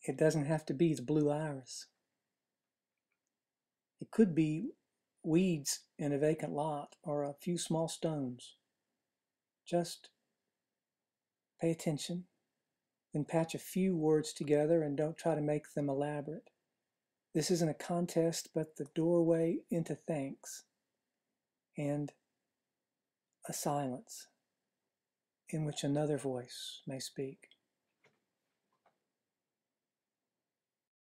It doesn't have to be the blue iris. It could be weeds in a vacant lot or a few small stones. Just pay attention, then patch a few words together and don't try to make them elaborate. This isn't a contest, but the doorway into thanks and a silence in which another voice may speak.